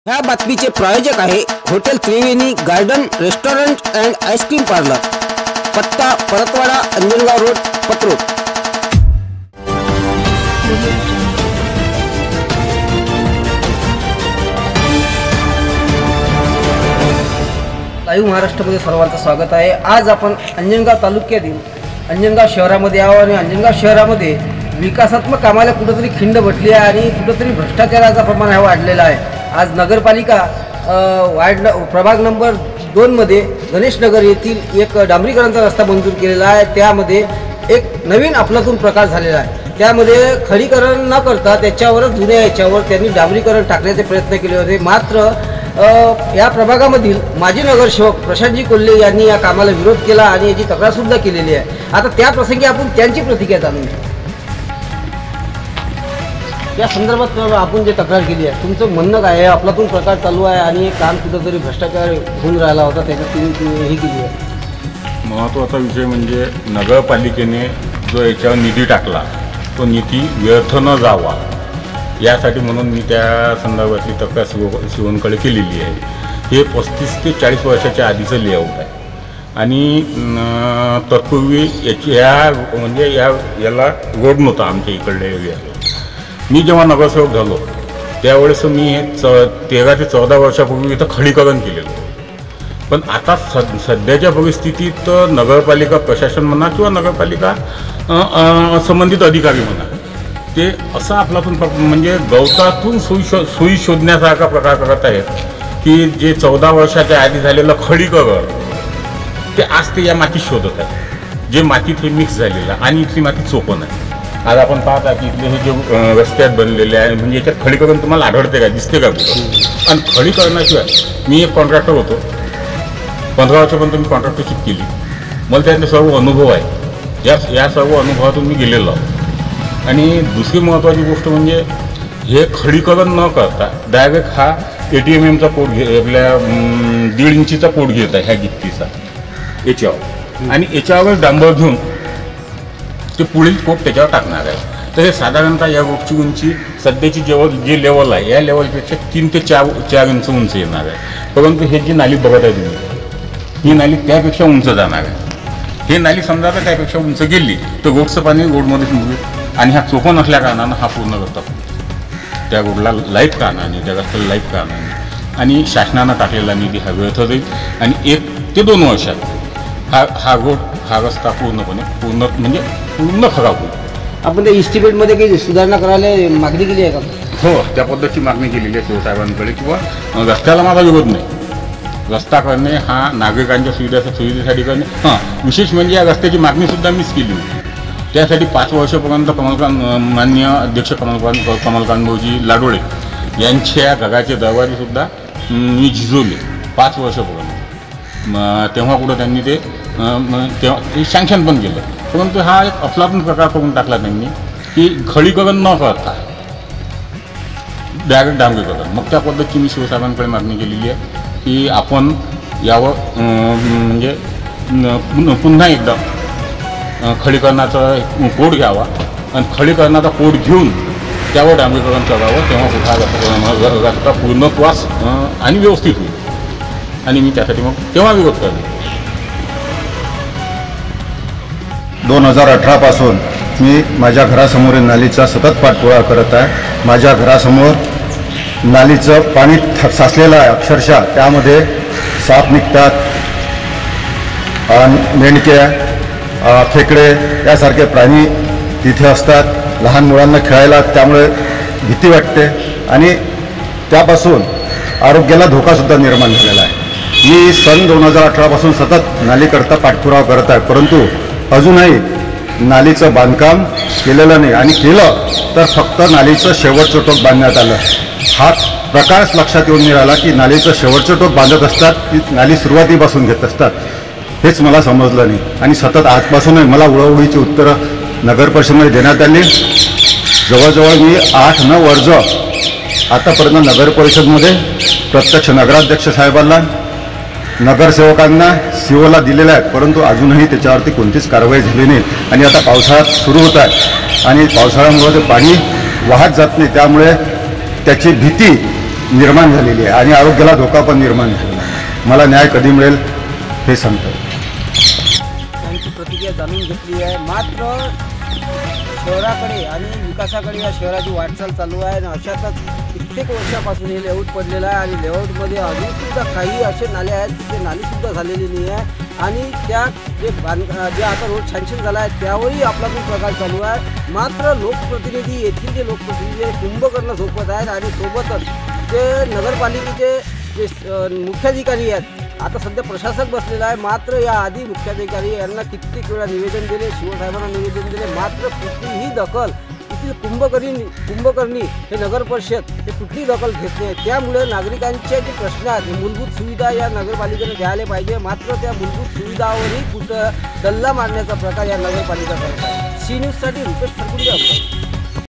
ह्या बातमीचे प्रायोजक आहे hotel Triveni garden restaurant and ice cream parlour, पत्ता परतवाडा, अंजनगाव रोड, पत्रोड. लाईव्ह महाराष्ट्रामध्ये सर्वांचं स्वागत आहे. आज आपण अंजनगाव तालुक्यातील अंजनगाव शहरामध्ये आहोत आणि अंजनगाव शहरामध्ये विकासात्मक कामाला कुठेतरी खिंड बसली आहे आणि कुठेतरी भ्रष्टाचाराचा प्रमाण हा वाढलेला आहे. आज नगरपालिका वार्ड प्रभाग नंबर 2मध्ये गणेशनगर येथील एक डांबरीकरणाचा रस्ता मंजूर केलेला आहे. त्यामध्ये एक नवीन अफलातून प्रकार झालेला आहे. त्यामध्ये खडीकरण न करता त्याच्यावरच जुन्या याच्यावर त्यांनी डांबरीकरण टाकण्याचे प्रयत्न केले होते. मात्र या प्रभागामधील माजी नगरसेवक प्रशांतजी कोल्हे यांनी या कामाला विरोध केला आणि याची तक्रारसुद्धा केलेली आहे. आता त्या प्रसंगी आपण त्यांची प्रतिक्रिया जाणून घेऊ. या संदर्भात आपण जे तक्रार केली आहे, तुमचं म्हणणं काय आहे? अफलातून प्रकार चालू आहे आणि काम कुठंतरी भ्रष्टाचार होऊन राहिला होता, त्याच्यात तुम्ही हे केली आहे. महत्त्वाचा विषय म्हणजे नगरपालिकेने जो याच्यावर निधी टाकला तो निधी व्यर्थ न जावा यासाठी म्हणून मी त्या संदर्भातली तक्रार शिवणकडे केलेली आहे. हे 35 ते 40 वर्षाच्या आधीचं लेआउट आहे आणि तत्पूर्वी याला रोड नव्हता आमच्या इकडल्या एरियाला. मी जेव्हा नगरसेवक झालो त्यावेळेस मी हे 13 ते 14 वर्षापूर्वी इथं खडीकरण केलेलं. पण आता सध्याच्या परिस्थितीत नगरपालिका प्रशासन म्हणा किंवा नगरपालिका संबंधित अधिकारी म्हणा, ते असं आपल्यातून म्हणजे गवतातून सुई शोधण्यासारखा प्रकार करत आहेत की जे 14 वर्षाच्या आधी झालेलं खडीकरण ते आज ते या मातीत शोधत आहे, जे मातीत हे मिक्स झालेलं आणि इथली माती चोपण आहे. आज आपण पाहता की इथले हे जे रस्त्यात बनलेले आहे म्हणजे याच्यात खडीकरण तुम्हाला आढळते का, दिसते का कुठं? आणि खडीकरणाशिवाय मी एक कॉन्ट्रॅक्टर होतो, 15 वर्षापर्यंत मी कॉन्ट्रॅक्टरशिप केली. मला त्यातले सर्व अनुभव आहे. या सर्व अनुभवातून मी गेलेलो आहोत. आणि दुसरी महत्त्वाची गोष्ट म्हणजे हे खडीकरण न करता डायरेक्ट हा ATMMचा कोड आपल्या 1.5 इंचीचा कोड घेत आहे ह्या गिट्टीचा याच्यावर, आणि याच्यावर डांबर घेऊन ते पुढील कोट त्याच्यावर टाकणार आहे. तर हे साधारणतः या रोडची उंची सध्याची जे लेवल आहे या लेवलपेक्षा 3 ते 4 इंच उंच येणार आहे. परंतु हे जी नाली बघत आहे तुम्ही, ही नाली त्यापेक्षा उंच जाणार आहे. हे नाली समजा तर त्यापेक्षा उंच गेली तर रोडचं पाणी रोडमध्येच निघेल आणि हा चोपण असल्या कारणानं हा पूर्ण रस्ता त्या रोडला लाईट कारणाने, त्या रस्त्याला लाईट कारणाने आणि शासनानं टाकलेला निधी हा व्यर्थ जाईल आणि 1 ते 2 वर्षात हा रस्ता पूर्ण खराब होईल. आपण त्या इस्टिमेटमध्ये काही सुधारणा करायला मागणी केली आहे का? हो, त्या पद्धतीची मागणी केलेली आहे शिवसाहेबांकडे. किंवा रस्त्याला माझा विरोध नाही, रस्ता करणे हा नागरिकांच्या सुविधेसाठी करणे. विशेष म्हणजे या रस्त्याची मागणीसुद्धा मीच केली होती. त्यासाठी 5 वर्षापर्यंत माननीय अध्यक्ष कमलकांत भाऊजी लाडोळे यांच्या घराचे दरवाजेसुद्धा मी झिजवले 5 वर्षापर्यंत. तेव्हा कुठं त्यांनी ते सँक्शन पण केलं. परंतु हा एक अफलातून प्रकार करून टाकला त्यांनी की खडीकरण न करता डायरेक्ट डांबरीकरण. मग त्या पद्धतीची मी शिवसाहेबांकडे मागणी केलेली आहे की आपण यावर म्हणजे पुन्हा एकदा खडीकरणाचा कोड घ्यावा आणि खडीकरणाचा कोड घेऊन त्यावर डांबरीकरण करावं. तेव्हा कुठला रस्ता पूर्णत्वास आणि व्यवस्थित होईल आणि मी त्यासाठी मग तेव्हा विरोध करतो. 2018 पासून मी माझ्या घरासमोरील नालीचा सतत पाठपुरावा करत आहे. माझ्या घरासमोर नालीचं पाणी साचलेलं आहे अक्षरशः. त्यामध्ये साप निघतात, मेंढक्या, खेकडे यासारखे प्राणी तिथे असतात. लहान मुलांना खेळायला त्यामुळे भीती वाटते आणि त्यापासून आरोग्याला धोकासुद्धा निर्माण झालेला आहे. मी सन 2018 पासून सतत नालीकरता पाठपुरावा करत आहे, परंतु अजूनही नालीचं बांधकाम केलेलं नाही आणि केलं तर फक्त नालीचं शेवटचं टोक बांधण्यात आलं. हा प्रकारच लक्षात येऊन नाही राहिला की नालीचं शेवटचं टोक बांधत असतात की नाली सुरुवातीपासून घेत असतात, हेच मला समजलं नाही. आणि सतत आजपासूनही मला उडवडीची उत्तरं नगर परिषदेमध्ये देण्यात आली. जवळजवळ मी 8-9 वर्ष आतापर्यंत नगर परिषदमध्ये प्रत्यक्ष नगराध्यक्ष साहेबांना, नगरसेवकांना, COला दिलेल्या आहेत, परंतु अजूनही त्याच्यावरती कोणतीच कारवाई झाली नाही. आणि आता पावसाळ्यात सुरू होत आहे आणि पावसाळ्यामुळे ते पाणी वाहत जात नाही, त्यामुळे त्याची भीती निर्माण झालेली आहे आणि आरोग्याला धोका पण निर्माण झालेला आहे. मला न्याय कधी मिळेल हे सांगतो. त्यांची प्रतिक्रिया जाणून घेतली आहे. मात्र शहराकडे आणि विकासाकडे या शहराची वाटचाल चालू आहे आणि अशातच कित्येक वर्षापासून हे लेआउट पडलेलं आहे आणि लेआउटमध्ये अजूनसुद्धा काही असे नाले आहेत ते नालीसुद्धा झालेली नाही आहे आणि त्या जे आता रोड सँक्शन झाला आहे त्यावरही आपला पण प्रकार चालू आहे. मात्र लोकप्रतिनिधी येथील जे लोकप्रतिनिधी कुंभकर्ण झोपत आहेत आणि सोबतच जे नगरपालिकेचे जे मुख्याधिकारी आहेत आता सध्या प्रशासक बसलेला आहे. मात्र या आधी मुख्याधिकारी यांना कित्येक वेळा निवेदन दिले, शिवसाहेबांना निवेदन दिले, मात्र कुठलीही दखल इथली कुंभकर्णी हे नगर परिषद हे कुठली दखल घेत नाही. त्यामुळे नागरिकांचे जे प्रश्न आहेत मूलभूत सुविधा या नगरपालिकेने द्यायला पाहिजे. मात्र त्या मूलभूत सुविधावरही कुठं डल्ला मारण्याचा प्रकार या नगरपालिका करत आहे. सी न्यूजसाठी रुपेश फडकुंडे.